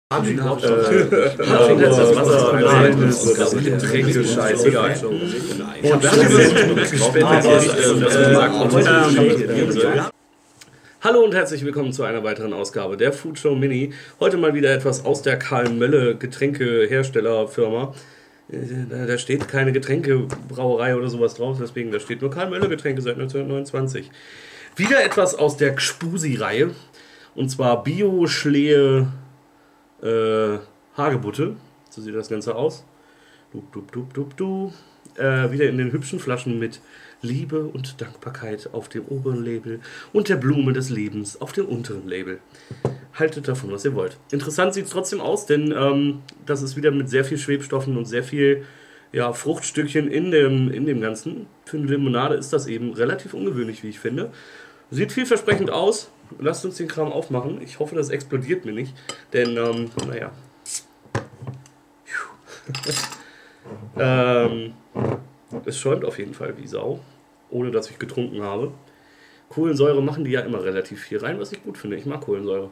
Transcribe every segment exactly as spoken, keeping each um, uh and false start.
Martin hat Martin hat das Wasser rein, das sind Getränke, scheiße, egal. Ich hab Hallo und herzlich willkommen zu einer weiteren Ausgabe der Food Show Mini. Heute mal wieder etwas aus der Karl Mölle Getränkeherstellerfirma. Da steht keine Getränkebrauerei oder sowas drauf, deswegen da steht nur Karl Mölle Getränke seit neunzehnhundertneunundzwanzig. Wieder etwas aus der Gspusi-Reihe, und zwar Bio-Schlehe Äh, Hagebutte, so sieht das Ganze aus. Du, du, du, du, du. Äh, wieder in den hübschen Flaschen mit Liebe und Dankbarkeit auf dem oberen Label und der Blume des Lebens auf dem unteren Label. Haltet davon, was ihr wollt. Interessant sieht es trotzdem aus, denn ähm, das ist wieder mit sehr viel Schwebstoffen und sehr viel ja, Fruchtstückchen in dem, in dem Ganzen. Für eine Limonade ist das eben relativ ungewöhnlich, wie ich finde. Sieht vielversprechend aus. Lasst uns den Kram aufmachen. Ich hoffe, das explodiert mir nicht. Denn, ähm, naja. ähm, es schäumt auf jeden Fall wie Sau. Ohne dass ich getrunken habe. Kohlensäure machen die ja immer relativ viel rein, was ich gut finde. Ich mag Kohlensäure.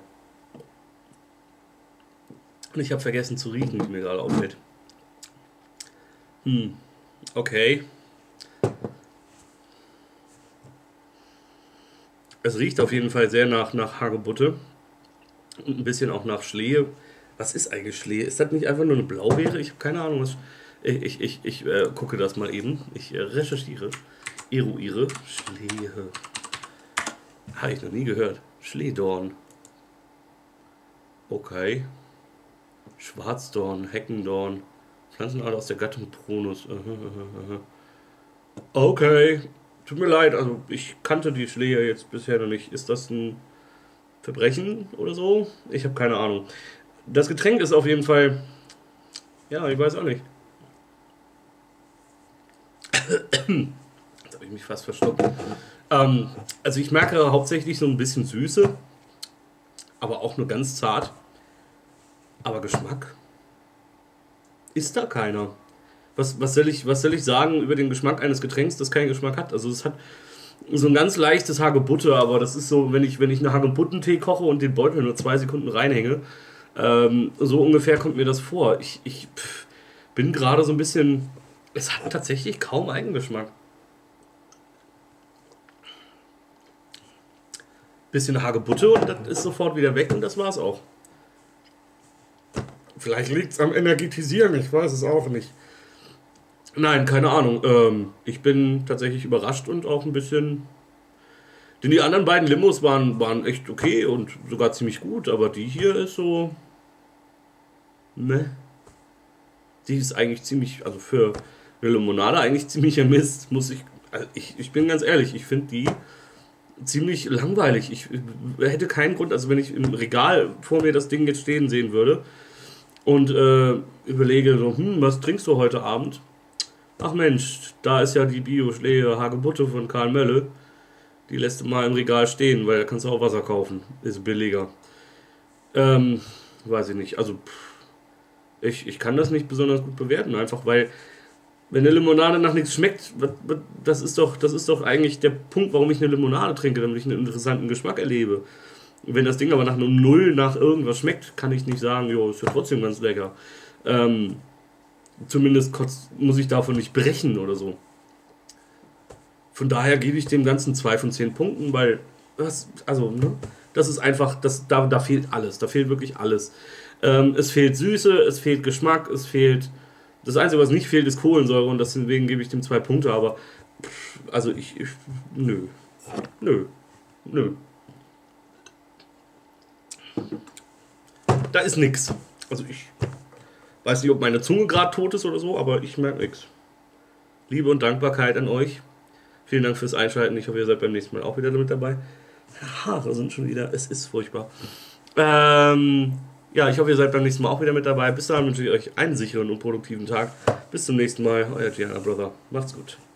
Und ich habe vergessen zu riechen, wie mir gerade auffällt. Hm. Okay. Es riecht auf jeden Fall sehr nach, nach Hagebutte und ein bisschen auch nach Schlehe. Was ist eigentlich Schlehe? Ist das nicht einfach nur eine Blaubeere? Ich habe keine Ahnung. Was ich ich, ich, ich äh, gucke das mal eben. Ich äh, recherchiere, eruiere. Schlehe. Habe ich noch nie gehört. Schlehdorn. Okay. Schwarzdorn, Heckendorn. Pflanzenart aus der Gattung Prunus. Okay. Tut mir leid, also ich kannte die Schlehe jetzt bisher noch nicht. Ist das ein Verbrechen oder so? Ich habe keine Ahnung. Das Getränk ist auf jeden Fall... Ja, ich weiß auch nicht. Jetzt habe ich mich fast verstopft. Ähm, also ich merke hauptsächlich so ein bisschen Süße, aber auch nur ganz zart. Aber Geschmack ist da keiner. Was, was, soll ich, was soll ich sagen über den Geschmack eines Getränks, das keinen Geschmack hat? Also es hat so ein ganz leichtes Hagebutte, aber das ist so, wenn ich, wenn ich einen Hagebuttentee koche und den Beutel nur zwei Sekunden reinhänge, ähm, so ungefähr kommt mir das vor. Ich, ich pff, bin gerade so ein bisschen... Es hat tatsächlich kaum Eigengeschmack. Bisschen Hagebutte und das ist sofort wieder weg und das war's auch. Vielleicht liegt es am Energetisieren, ich weiß es auch nicht. Nein, keine Ahnung. Ähm, ich bin tatsächlich überrascht und auch ein bisschen... Denn die anderen beiden Limos waren, waren echt okay und sogar ziemlich gut, aber die hier ist so... Ne. Die ist eigentlich ziemlich... Also für eine Limonade eigentlich ziemlicher Mist, muss ich... Also ich, ich bin ganz ehrlich, ich finde die ziemlich langweilig. Ich hätte keinen Grund, also wenn ich im Regal vor mir das Ding jetzt stehen sehen würde und äh, überlege so, hm, was trinkst du heute Abend? Ach Mensch, da ist ja die Bio-Schlehe Hagebutte von Karl Mölle. Die lässt du mal im Regal stehen, weil da kannst du auch Wasser kaufen. Ist billiger. Ähm, weiß ich nicht. Also, pff, ich, ich kann das nicht besonders gut bewerten. Einfach weil, wenn eine Limonade nach nichts schmeckt, das ist doch, das ist doch eigentlich der Punkt, warum ich eine Limonade trinke, damit ich einen interessanten Geschmack erlebe. Wenn das Ding aber nach einem Null nach irgendwas schmeckt, kann ich nicht sagen, jo, ist ja trotzdem ganz lecker. Ähm, Zumindest muss ich davon nicht brechen oder so. Von daher gebe ich dem Ganzen zwei von zehn Punkten, weil das, also, ne, das ist einfach, das, da, da fehlt alles, da fehlt wirklich alles. Ähm, es fehlt Süße, es fehlt Geschmack, es fehlt, das Einzige, was nicht fehlt, ist Kohlensäure und deswegen gebe ich dem zwei Punkte, aber, pff, also ich, ich, nö, nö, nö. Da ist nix. Also ich... Weiß nicht, ob meine Zunge gerade tot ist oder so, aber ich merke nichts. Liebe und Dankbarkeit an euch. Vielen Dank fürs Einschalten. Ich hoffe, ihr seid beim nächsten Mal auch wieder mit dabei. Haare sind schon wieder... Es ist furchtbar. Ähm, ja, ich hoffe, ihr seid beim nächsten Mal auch wieder mit dabei. Bis dahin wünsche ich euch einen sicheren und produktiven Tag. Bis zum nächsten Mal. Euer Gianna Brother. Macht's gut.